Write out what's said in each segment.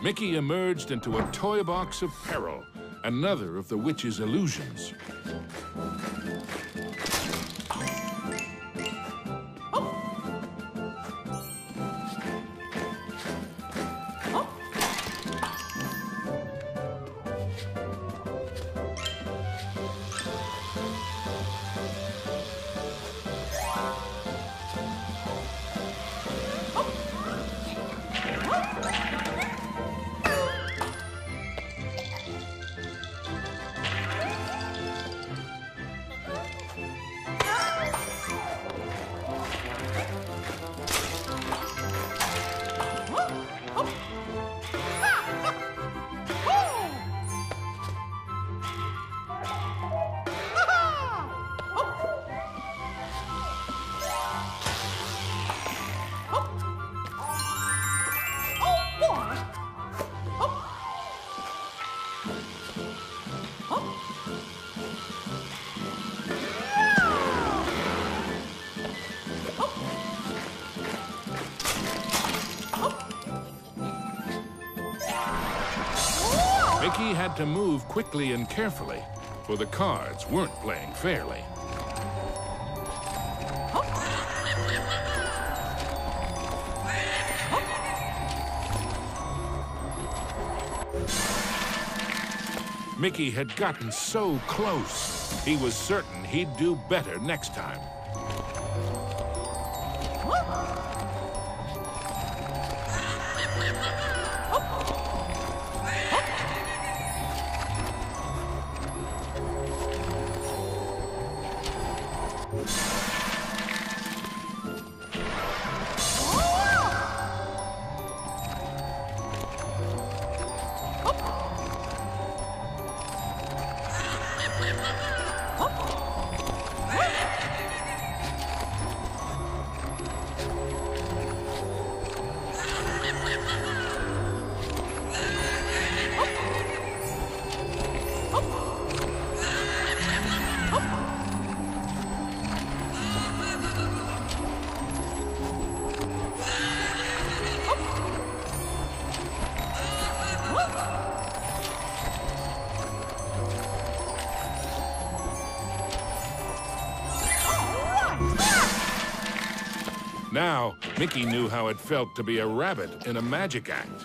Mickey emerged into a toy box of peril, another of the witch's illusions. Mickey had to move quickly and carefully, for the cards weren't playing fairly. Mickey had gotten so close. He was certain he'd do better next time. Now, Mickey knew how it felt to be a rabbit in a magic act.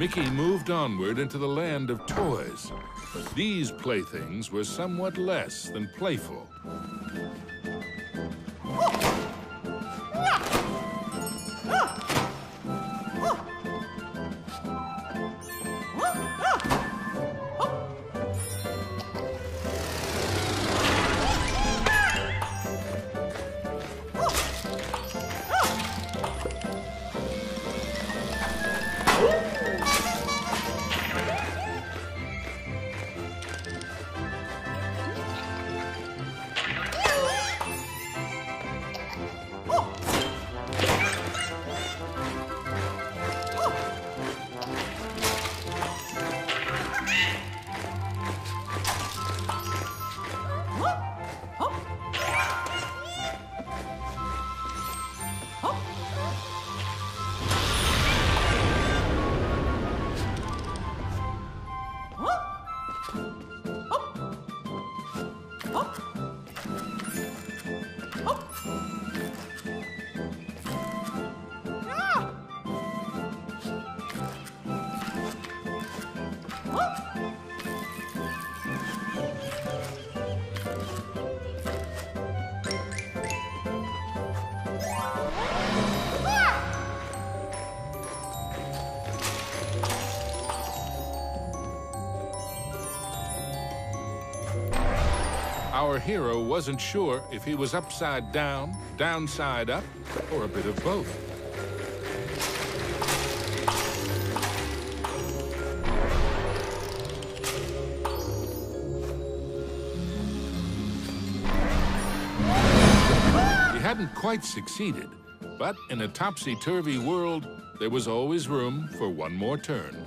Mickey moved onward into the land of toys. But these playthings were somewhat less than playful. Our hero wasn't sure if he was upside down, downside up, or a bit of both. He hadn't quite succeeded, but in a topsy-turvy world, there was always room for one more turn.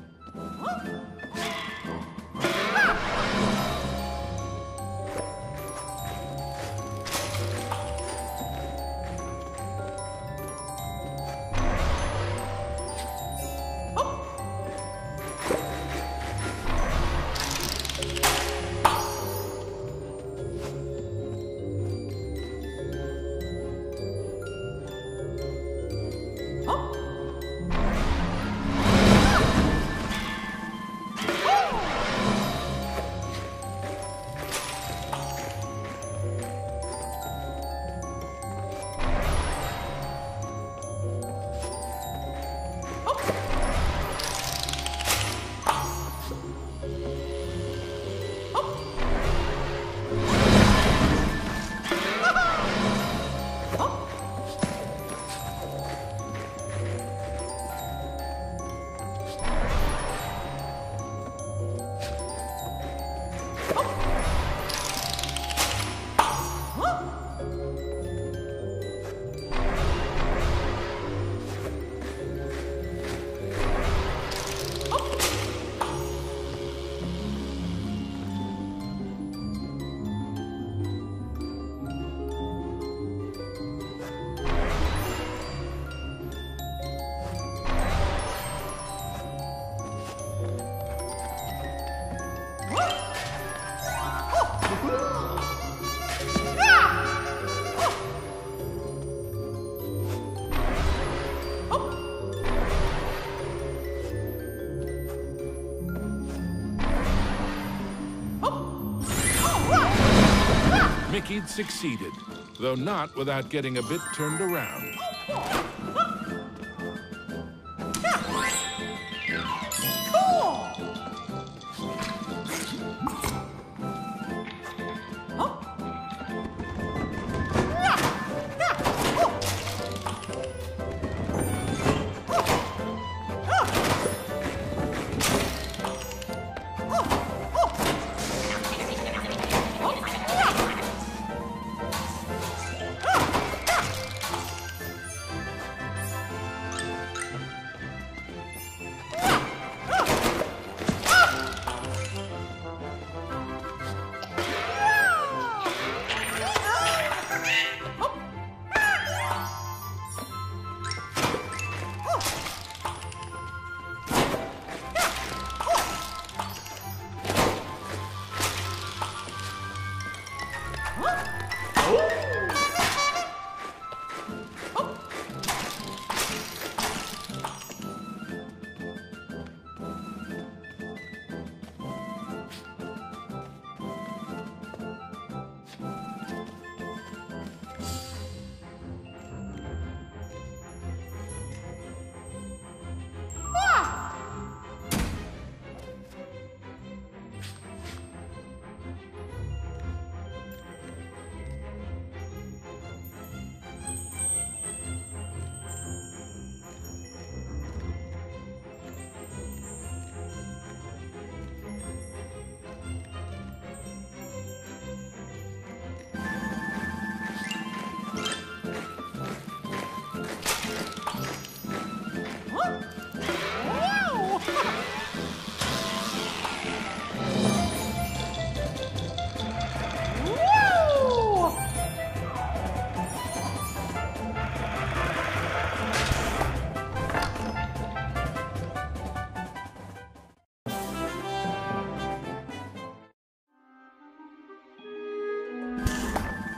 Mickey'd succeeded, though not without getting a bit turned around.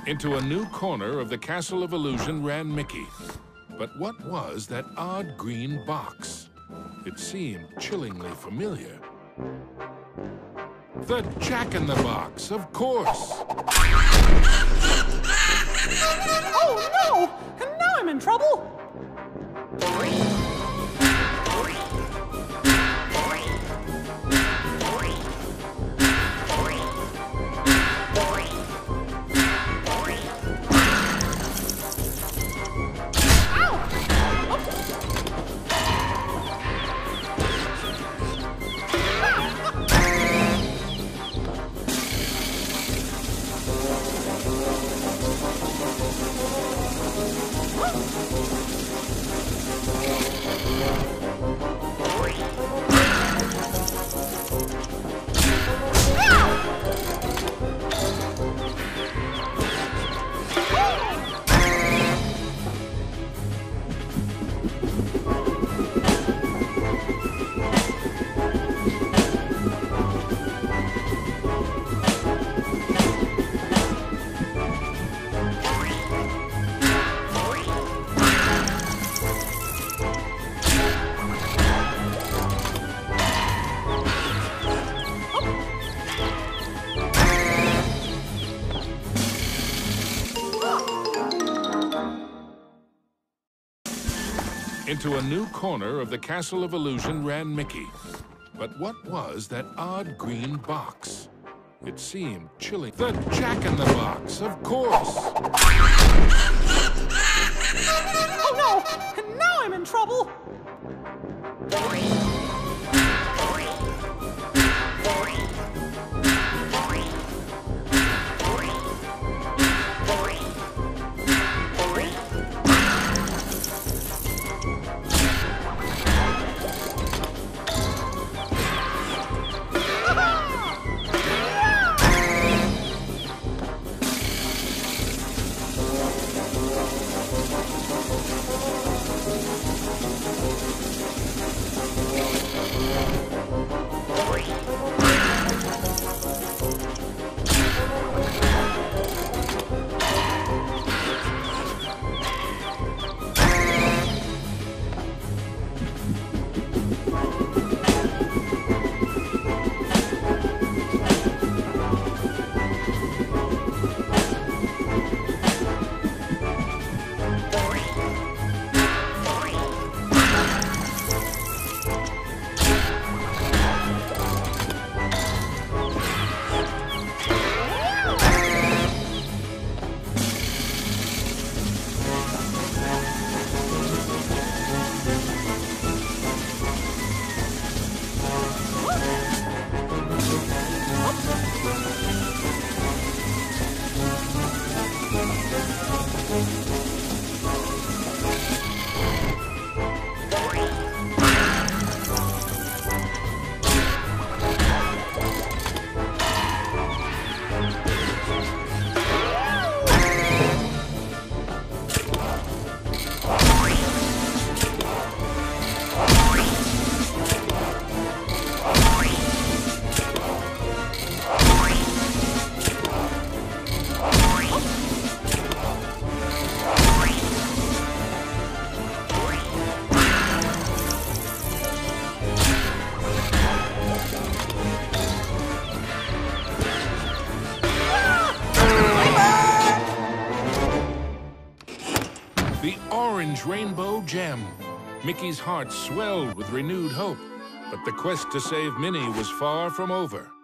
Into a new corner of the Castle of Illusion ran Mickey. But what was that odd green box? It seemed chillingly familiar. The Jack-in-the-Box, of course! Oh no! And now I'm in trouble! Into a new corner of the Castle of Illusion ran Mickey. But what was that odd green box? It seemed chilling. The Jack-in-the-Box, of course! Oh no! And now I'm in trouble! The orange rainbow gem. Mickey's heart swelled with renewed hope, but the quest to save Minnie was far from over.